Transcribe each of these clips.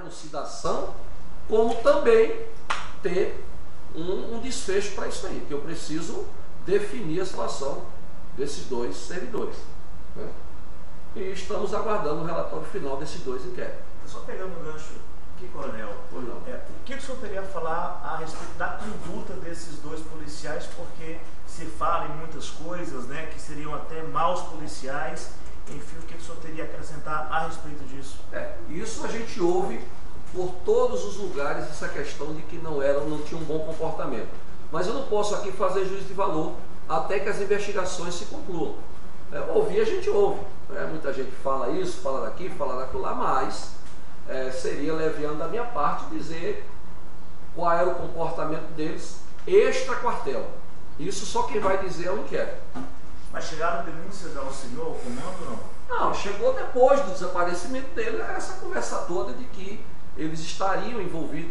elucidação, como também ter um desfecho para isso aí, que eu preciso definir a situação desses dois servidores, né? E estamos aguardando o relatório final desses dois inquéritos. Só pegando o gancho aqui, coronel, o que o senhor teria a falar a respeito da conduta desses dois policiais, porque se fala em muitas coisas, né, que seriam até maus policiais, enfim, o que o senhor teria a acrescentar a respeito disso? Isso a gente ouve por todos os lugares, essa questão de que não tinham um bom comportamento. Mas eu não posso aqui fazer juízo de valor até que as investigações se concluam. Ouvir a gente ouve, muita gente fala isso, fala daqui, fala daquilo lá, mas seria leviano da minha parte dizer qual era o comportamento deles extra-quartel. Isso só quem vai dizer é o inquérito. Mas chegaram denúncias ao senhor, ao comando, não? Não, chegou depois do desaparecimento dele essa conversa toda de que eles estariam envolvidos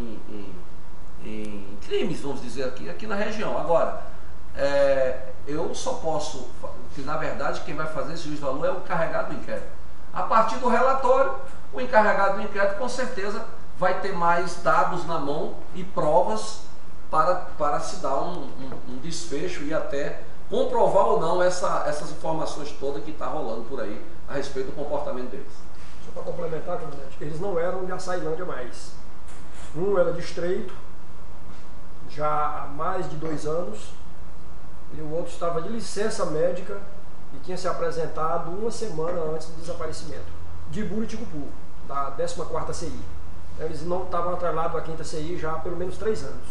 em crimes, vamos dizer, aqui na região. Agora, eu só posso, que na verdade quem vai fazer esse juízo de valor é o encarregado do inquérito. A partir do relatório, o encarregado do inquérito com certeza vai ter mais dados na mão e provas para se dar um desfecho e até comprovar ou não essas informações todas que estão rolando por aí a respeito do comportamento deles. Só para complementar, comandante, eles não eram de Açailândia mais. Um era de Estreito, já há mais de 2 anos, e o outro estava de licença médica e tinha se apresentado 1 semana antes do desaparecimento, de Buriticupu, da 14ª CI. Eles não estavam atrelados à 5ª CI já há pelo menos 3 anos.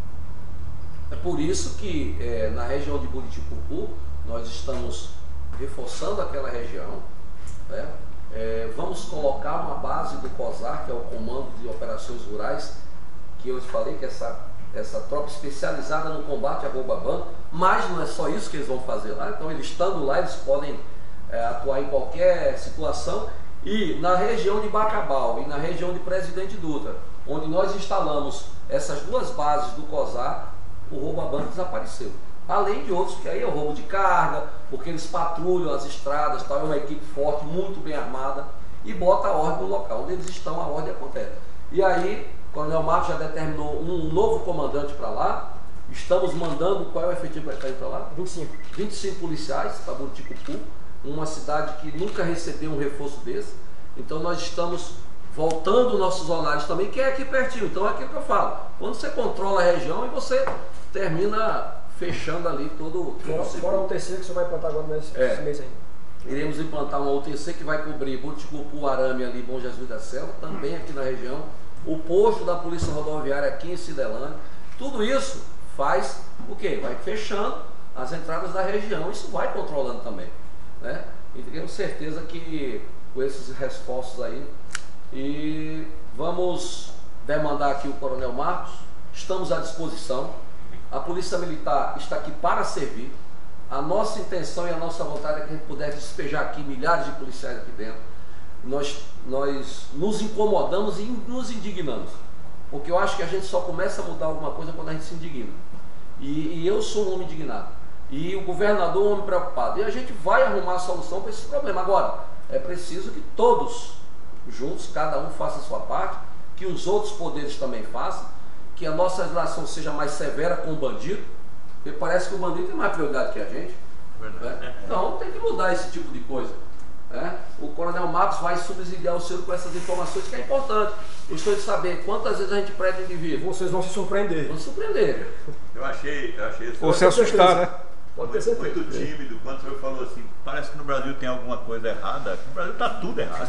É por isso que na região de Buriticupu nós estamos reforçando aquela região, né? Vamos colocar uma base do COSAR, que é o Comando de Operações Rurais, que eu falei que essa tropa especializada no combate a roubo a banco, mas não é só isso que eles vão fazer lá. Então, eles estando lá, eles podem atuar em qualquer situação. E na região de Bacabal e na região de Presidente Dutra, onde nós instalamos essas 2 bases do COSAR, o roubo a banco desapareceu. Além de outros, que aí é o roubo de carga, porque eles patrulham as estradas, tal, é uma equipe forte, muito bem armada, e bota a ordem no local. Onde eles estão, a ordem acontece. E aí, o Coronel Marcos já determinou um novo comandante para lá. Estamos mandando, qual é o efetivo que vai estar indo para lá? 25 policiais para Buriticupu, uma cidade que nunca recebeu um reforço desse. Então nós estamos voltando nossos horários também, que é aqui pertinho. Então é aquilo que eu falo. Quando você controla a região e você termina fechando ali todo o ciclo. Fora a UTC que você vai implantar agora nesse mês aí. Iremos implantar uma UTC que vai cobrir Buriticupu, Arame, ali, Bom Jesus da Selva, também aqui na região. O posto da Polícia Rodoviária aqui em Cidelândia. Tudo isso faz o quê? Vai fechando as entradas da região. Isso vai controlando também, né? E tenho certeza que com esses reforços aí, e vamos demandar aqui o Coronel Marcos, estamos à disposição. A Polícia Militar está aqui para servir. A nossa intenção e a nossa vontade é que a gente pudesse despejar aqui milhares de policiais aqui dentro. Nós nos incomodamos e nos indignamos, porque eu acho que a gente só começa a mudar alguma coisa quando a gente se indigna. E eu sou um homem indignado, e o governador é um homem preocupado, e a gente vai arrumar a solução para esse problema. Agora, é preciso que todos juntos, cada um faça a sua parte, que os outros poderes também façam, que a nossa legislação seja mais severa com o bandido, porque parece que o bandido tem mais prioridade que a gente, né? Então tem que mudar esse tipo de coisa, né? O Coronel Marcos vai subsidiar o senhor com essas informações, que é importante. Eu estou de saber quantas vezes a gente prende indivíduo. Vocês vão se surpreender. Vão se surpreender. Eu achei ou se assustar, né? Pode ter certeza. Muito tímido, quando o senhor falou assim, parece que no Brasil tem alguma coisa errada. No Brasil está tudo errado.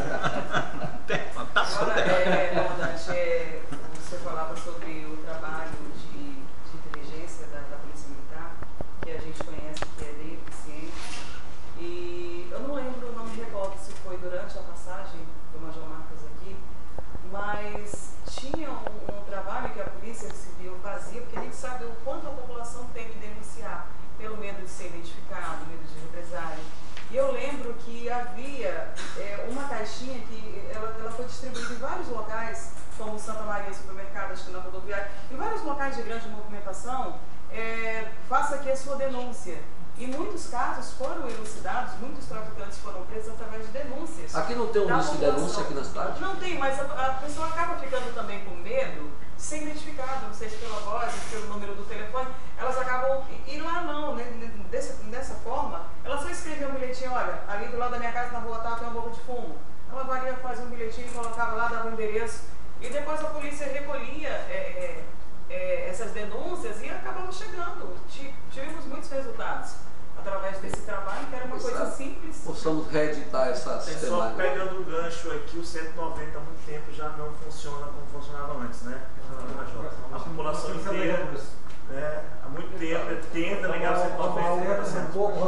Está tudo errado. Comandante, você falava sobre o trabalho de inteligência da Polícia Militar, que a gente conhece que é bem eficiente. E eu não lembro, não me recordo se foi durante a passagem do Major Marcos aqui, mas tinha um trabalho que a Polícia Civil fazia, porque a gente sabe o quanto a população tem de denunciar, pelo medo de ser identificado, medo de represália. E eu lembro que havia uma caixinha que ela foi distribuída em vários locais, como Santa Maria Supermercado, acho que na rodoviária, em vários locais de grande movimentação. Faça aqui a sua denúncia. E muitos casos foram elucidados, muitos traficantes foram presos através de denúncias. Aqui não tem um risco de denúncia aqui na cidade? Não tem, mas a pessoa acaba ficando também com medo de ser identificada, não sei se pela voz, pelo número do telefone, elas acabam, e lá não, né, dessa forma, ela só escrevia um bilhetinho, olha, ali do lado da minha casa, na rua tal, tem uma boca de fumo. Ela valia, fazia um bilhetinho, colocava lá, dava o endereço, e depois a polícia recolhia essas denúncias e acabava chegando. Tivemos muitos resultados através desse trabalho, que era uma coisa simples. Possamos reeditar essa Só pegando o gancho aqui, o 190 há muito tempo já não funciona como funcionava antes, né? A população inteira, né, há muito tempo tenta ligar o 190. Um pouco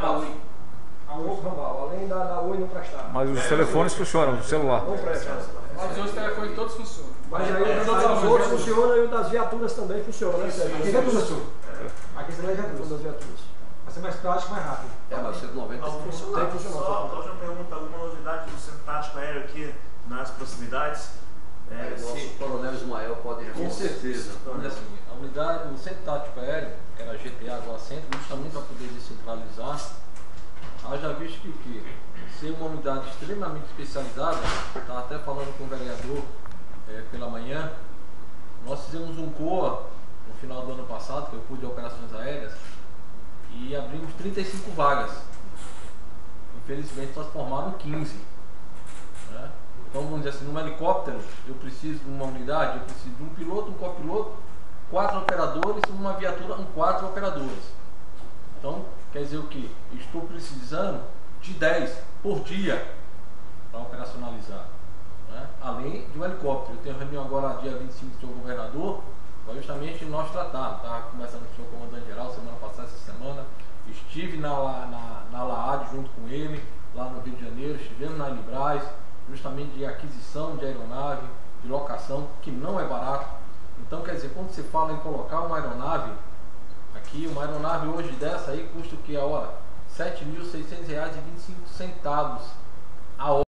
ramal, além da Oi não prestar. Mas os telefones funcionam, o celular. Não presta. Mas os telefones todos funcionam. Mas aí os outros funcionam e o das viaturas também funciona, né, Sérgio? Aqui já funciona. Aqui também já Das viaturas. Vai ser mais prático e mais rápido. Mas 190 tem que funcionar. Tem que funcionar. Só a última pergunta, alguma novidade do centro tático aéreo aqui nas proximidades? O nosso coronel Ismael pode responder. Com certeza. Olha assim, a unidade, o Centro Tático Aéreo, que era GTA agora centro, justamente para poder descentralizar, haja visto que ser uma unidade extremamente especializada, estava até falando com o vereador pela manhã, nós fizemos um COA no final do ano passado, que eu fui de operações aéreas, e abrimos 35 vagas. Infelizmente nós formaram 15. Né? Então vamos dizer assim, num helicóptero eu preciso de uma unidade, eu preciso de um piloto, um copiloto, 4 operadores, uma viatura com 4 operadores. Então quer dizer o que? Estou precisando de 10 por dia para operacionalizar. Né? Além de um helicóptero. Eu tenho reunião agora dia 25 com o senhor governador, para justamente nós tratarmos. Estava conversando com o senhor comandante-geral semana passada, essa semana. Estive na LAAD junto com ele, lá no Rio de Janeiro, estivemos na Elibraz, justamente de aquisição de aeronave, de locação, que não é barato. Então, quer dizer, quando você fala em colocar uma aeronave, aqui uma aeronave hoje dessa aí custa o que a hora? R$ 7.600,25 a hora.